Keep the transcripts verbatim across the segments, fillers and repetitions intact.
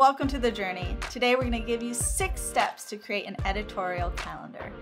welcome to the journey. Today we're going to give you six steps to create an editorial calendar.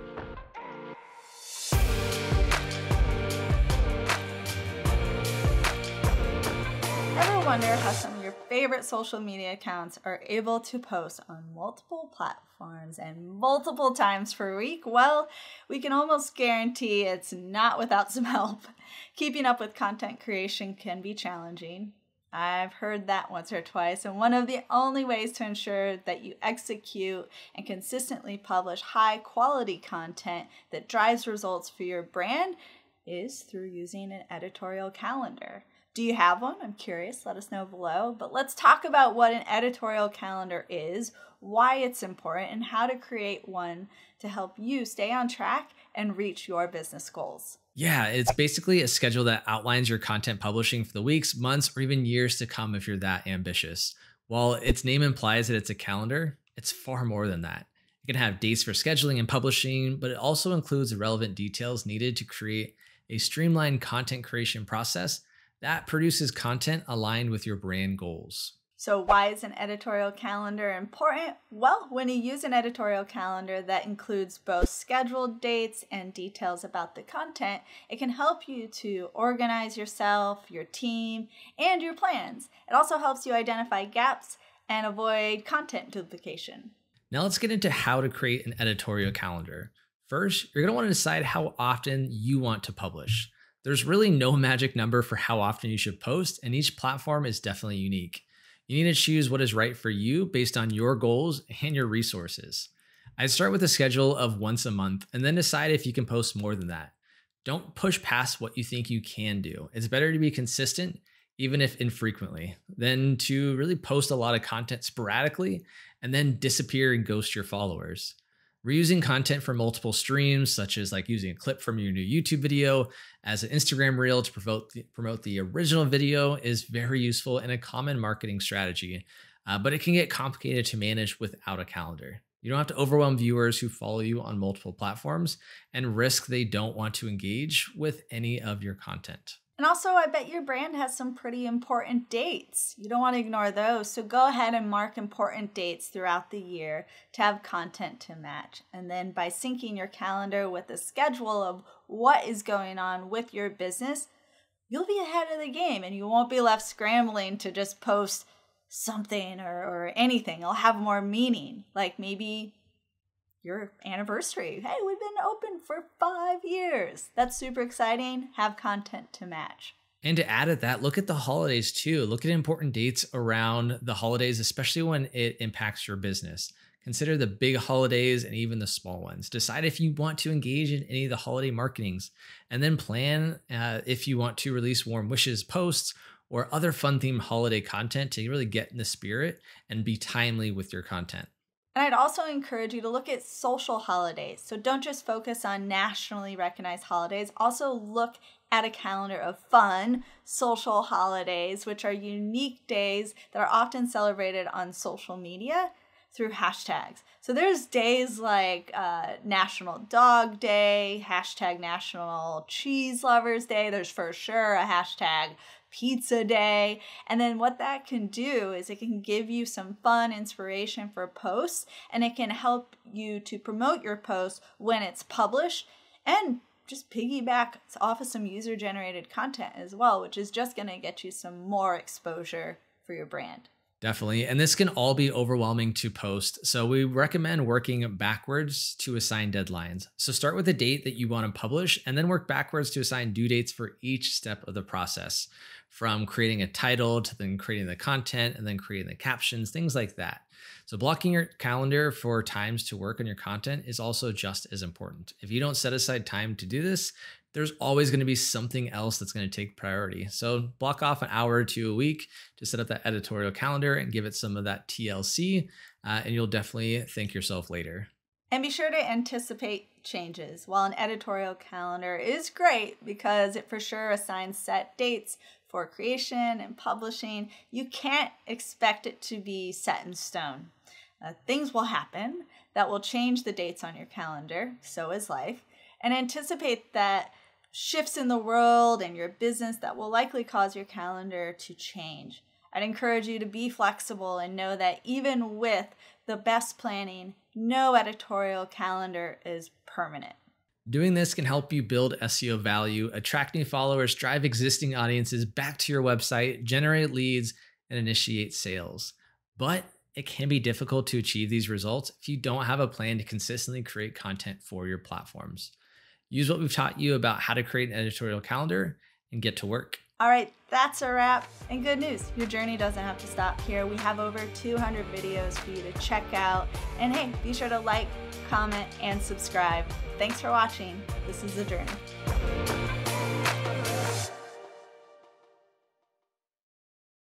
Ever wonder how some of your favorite social media accounts are able to post on multiple platforms and multiple times per week? Well, we can almost guarantee it's not without some help. Keeping up with content creation can be challenging. I've heard that once or twice, and one of the only ways to ensure that you execute and consistently publish high quality content that drives results for your brand is through using an editorial calendar. Do you have one? I'm curious. Let us know below. But let's talk about what an editorial calendar is, why it's important, and how to create one to help you stay on track and reach your business goals. Yeah, it's basically a schedule that outlines your content publishing for the weeks, months, or even years to come if you're that ambitious. While its name implies that it's a calendar, it's far more than that. It can have dates for scheduling and publishing, but it also includes the relevant details needed to create a streamlined content creation process that produces content aligned with your brand goals. So why is an editorial calendar important? Well, when you use an editorial calendar that includes both scheduled dates and details about the content, it can help you to organize yourself, your team, and your plans. It also helps you identify gaps and avoid content duplication. Now let's get into how to create an editorial calendar. First, you're going to want to decide how often you want to publish. There's really no magic number for how often you should post, and each platform is definitely unique. You need to choose what is right for you based on your goals and your resources. I'd start with a schedule of once a month and then decide if you can post more than that. Don't push past what you think you can do. It's better to be consistent, even if infrequently, than to really post a lot of content sporadically and then disappear and ghost your followers. Reusing content for multiple streams, such as like using a clip from your new YouTube video as an Instagram reel to promote the, promote the original video, is very useful and a common marketing strategy, uh, but it can get complicated to manage without a calendar. You don't have to overwhelm viewers who follow you on multiple platforms and risk they don't want to engage with any of your content. And also, I bet your brand has some pretty important dates. You don't want to ignore those. So go ahead and mark important dates throughout the year to have content to match. And then by syncing your calendar with a schedule of what is going on with your business, you'll be ahead of the game and you won't be left scrambling to just post something or, or anything. It'll have more meaning, like maybe your anniversary. Hey, we've been open for five years. That's super exciting. Have content to match. And to add at that, look at the holidays too. Look at important dates around the holidays, especially when it impacts your business. Consider the big holidays and even the small ones. Decide if you want to engage in any of the holiday marketings, and then plan uh, if you want to release warm wishes posts or other fun themed holiday content to really get in the spirit and be timely with your content. And I'd also encourage you to look at social holidays. So don't just focus on nationally recognized holidays. Also look at a calendar of fun social holidays, which are unique days that are often celebrated on social media through hashtags. So there's days like uh, National Dog Day, hashtag National Cheese Lovers Day. There's for sure a hashtag Pizza Day. And then what that can do is it can give you some fun inspiration for posts, and it can help you to promote your post when it's published and just piggyback off of some user-generated content as well, which is just going to get you some more exposure for your brand. Definitely. And this can all be overwhelming to post. So we recommend working backwards to assign deadlines. So start with a date that you want to publish and then work backwards to assign due dates for each step of the process, from creating a title to then creating the content and then creating the captions, things like that. So blocking your calendar for times to work on your content is also just as important. If you don't set aside time to do this, there's always going to be something else that's going to take priority. So block off an hour or two a week to set up that editorial calendar and give it some of that T L C, uh, and you'll definitely thank yourself later. And be sure to anticipate changes. While an editorial calendar is great because it for sure assigns set dates for creation and publishing, you can't expect it to be set in stone. Uh, things will happen that will change the dates on your calendar. So is life. And anticipate that shifts in the world and your business that will likely cause your calendar to change. I'd encourage you to be flexible and know that even with the best planning, no editorial calendar is permanent. Doing this can help you build S E O value, attract new followers, drive existing audiences back to your website, generate leads, and initiate sales. But it can be difficult to achieve these results if you don't have a plan to consistently create content for your platforms. Use what we've taught you about how to create an editorial calendar and get to work. All right, that's a wrap. And good news, your journey doesn't have to stop here. We have over two hundred videos for you to check out. And hey, be sure to like, comment, and subscribe. Thanks for watching. This is The Journey.